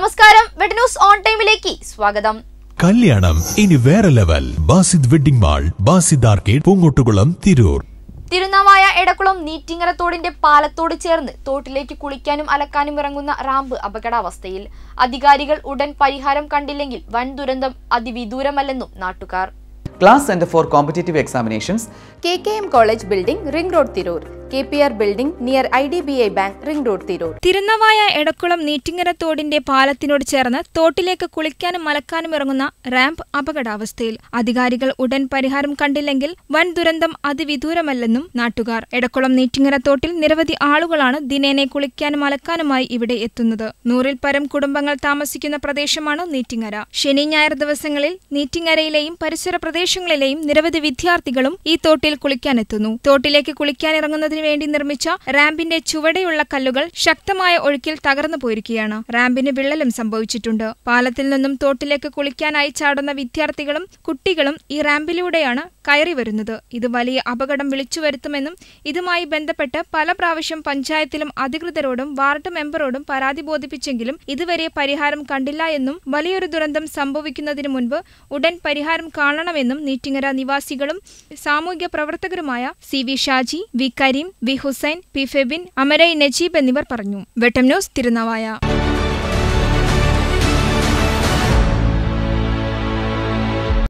നമസ്കാരം, wed news on ടൈമിലേക്ക് സ്വാഗതം. കല്യാണം ഇനി വേറെ level. Basid wedding mall, Basid arcade, Poongottukulam, Tirur. Thirunavaya Edakkulam Neettingara തോടിന്റെ പാലത്തോട് ചേർന്ന് തോട്ടിലേക്ക് കുളിക്കാനും അലക്കാനും ഇറങ്ങുന്ന റാമ്പ് അപകടാവസ്ഥയിൽ. അധികാരികൾ ഉടൻ പരിഹാരം കണ്ടില്ലെങ്കിൽ വൻ ദുരന്തം അതിവിദൂരമല്ലെന്നും നാട്ടുകാർ. Class Center for Competitive Examinations, KKM College Building, Ring Road, Tirur. KPR Building near IDBI Bank, Ring Road, Tirur. Thirunavaya Edakkulam Neettingara തോടിന്റെ പാലത്തിനോട് ചേർന്ന് തോട്ടിലേക്ക് കുളിക്കാനും അലക്കാനും ഇറങ്ങുന്ന റാമ്പ് അപകടാവസ്ഥയിൽ. അധികാരികൾ ഉടൻ പരിഹാരം കണ്ടില്ലെങ്കിൽ വൻ ദുരന്തം അതിവിദൂരമല്ലെന്നും നാട്ടുകാർ. എടക്കുളം നീറ്റിങ്ങര തോട്ടിൽ നിരവധി ആളുകളാണ് ദിനേനെ കുളിക്കാനും അലക്കാനുമായി ഇവിടെ എത്തുന്നത്. 100-ൽ പരം കുടുംബങ്ങൾ താമസിക്കുന്ന പ്രദേശമാണ് നീറ്റിങ്ങര. ശനി ഞായർ ദിവസങ്ങളിൽ നീറ്റിങ്ങരയിലെയും പരിസര പ്രദേശങ്ങളിലെയും നിരവധി വിദ്യാർത്ഥികളും ഈ തോട്ടിൽ കുളിക്കാനെത്തുന്നു. തോട്ടിലേക്ക് കുളിക്കാനിറങ്ങുന്നതിന് വേണ്ടി നിർമ്മിച്ച റാമ്പിന്റെ ചുവടെയുള്ള കല്ലുകൾ ശക്തമായ ഒഴുക്കിൽ തകർന്നു പോയിരിക്കുകയാണ്. റാമ്പിന് വിള്ളലും സംഭവിച്ചിട്ടുണ്ട്. പാലത്തിൽ നിന്നും തോട്ടിലേക്ക് കുളിക്കാനായി ചാടുന്ന വിദ്യാർത്ഥികളും കുട്ടികളും ഈ റാമ്പിലൂടെയാണ് കയറി വരുന്നത്. ഇത് വലിയ അപകടം വിളിച്ചുവരുത്തുമെന്നും ഇതുമായി ബന്ധപ്പെട്ട് പല പ്രാവശ്യം പഞ്ചായത്തിലും അധികൃതരോടും വാർഡ് മെമ്പറോടും പരാതി ബോധിപ്പിച്ചെങ്കിലും ഇതുവരെ പരിഹാരം കണ്ടില്ല എന്നും വലിയൊരു ദുരന്തം സംഭവിക്കുന്നതിന് മുൻപ് ഉടൻ പരിഹാരം കാണണമെന്നും നീറ്റിങ്ങര നിവാസികളും സാമൂഹിക പ്രവർത്തകരുമായ CV Shaji, V Kareem, V Hussain, P Febin, അമരൈ നജീബ് എന്നിവർ പറഞ്ഞു. വെട്ടം ന്യൂസ്, തിരുനാവായ.